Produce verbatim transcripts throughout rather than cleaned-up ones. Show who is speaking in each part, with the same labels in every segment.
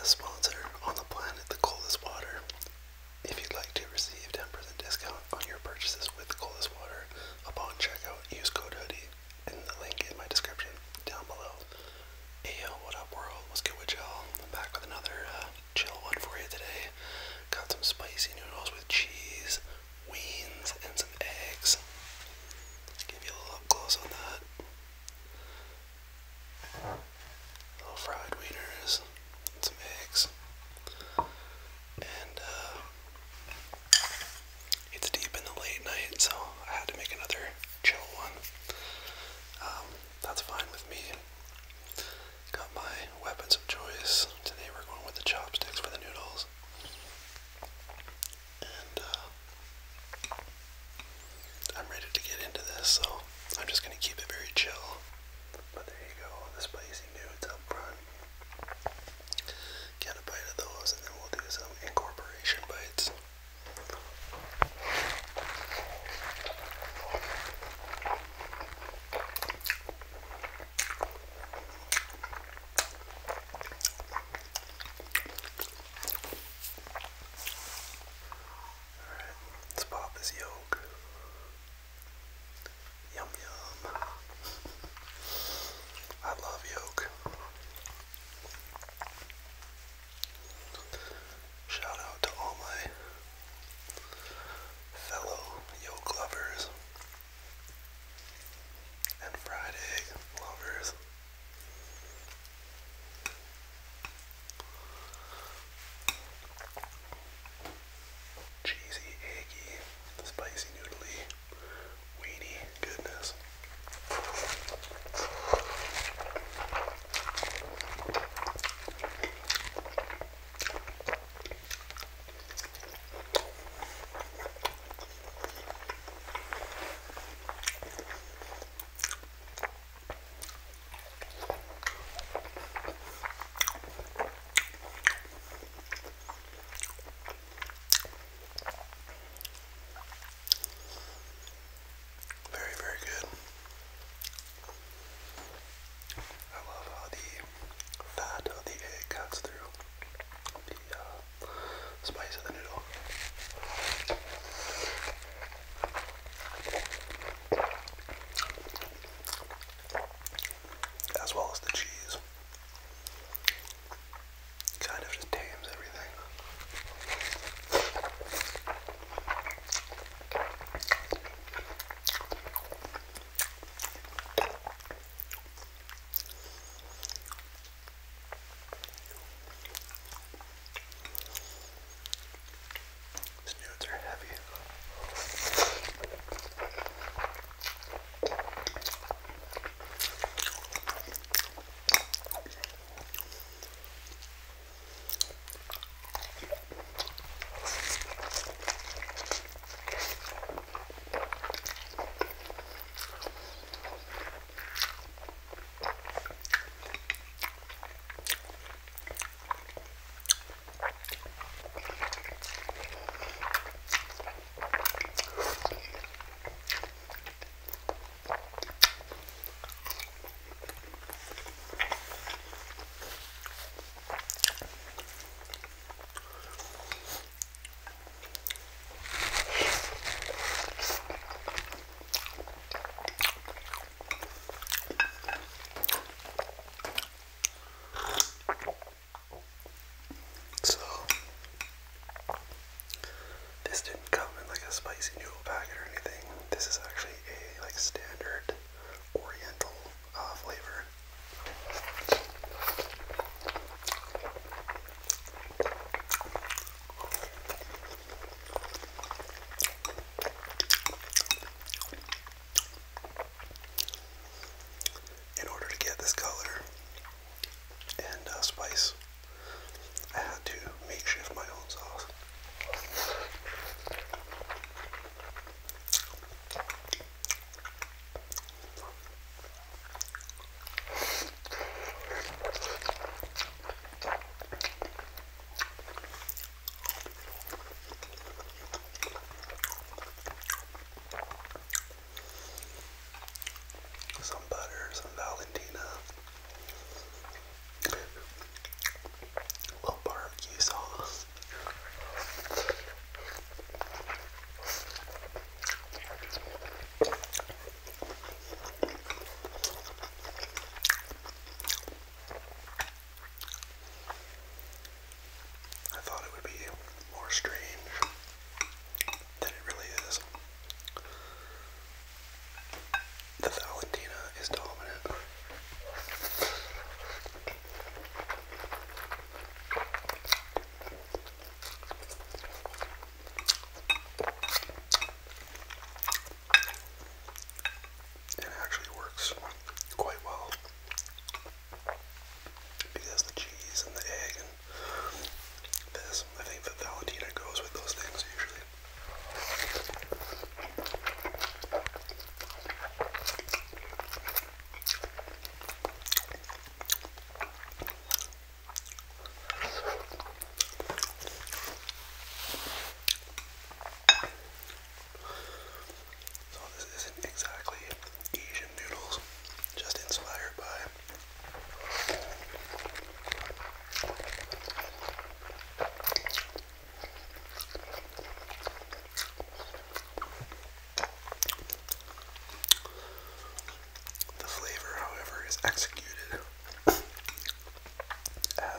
Speaker 1: best sponsor on the planet, the coldest water. If you'd like to receive ten percent discount on your purchases with coldest water upon checkout, use code hoodie in the link in my description down below. Hey yo, what up world? What's good with y'all? I'm back with another uh, chill one for you today. Got some spicy noodles with cheese, wings, and some eggs. Give you a little up close on that. Little fried wieners and some eggs. And uh, it's deep in the late night, so I had to make another chill one.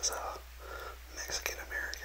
Speaker 1: as a Mexican American.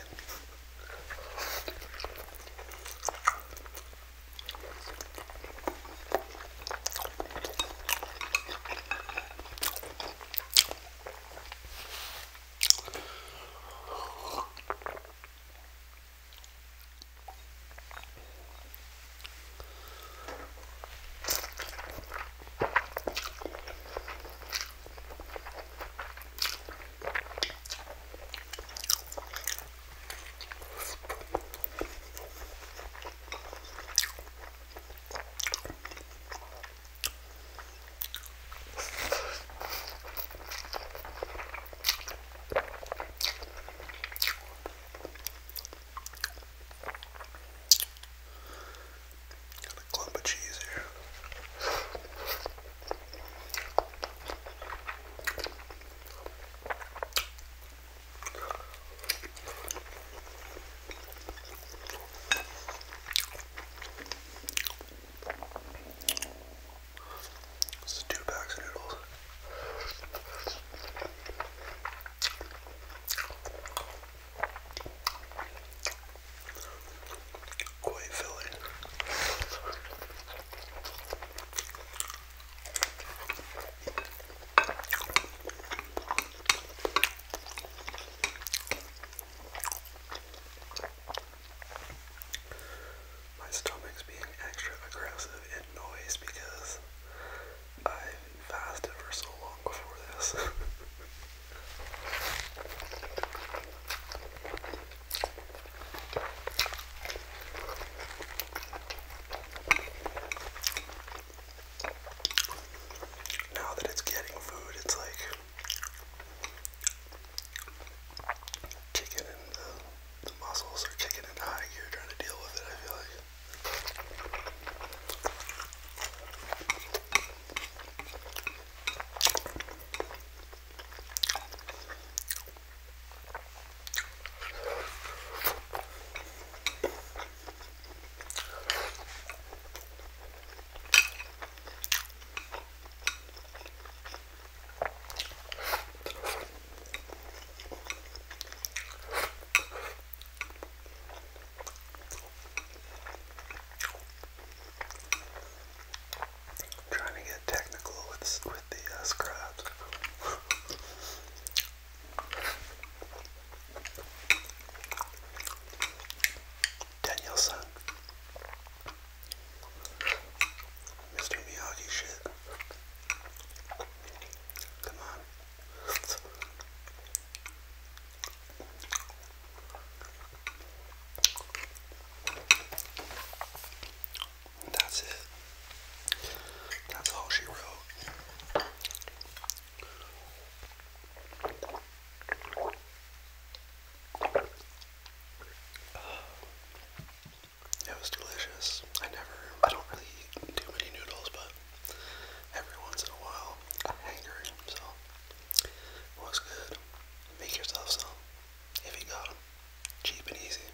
Speaker 1: Got a clump of cheese here. This is two packs of noodles. Quite filling. My stomach's being extra aggressive in noise because I fasted for so long before this. Now that it's getting food, it's like kicking in the, the muscles or kicking in high gear trying to deal with it, I feel like. Trying to get technical with with the uh, scraps. Danielson, Mister Miyagi shit. Come on. That's it. That's all she wrote. It was delicious. I never, I don't really eat too many noodles, but every once in a while, I'm hankering, so it was good. Make yourself some, if you got them. Cheap and easy.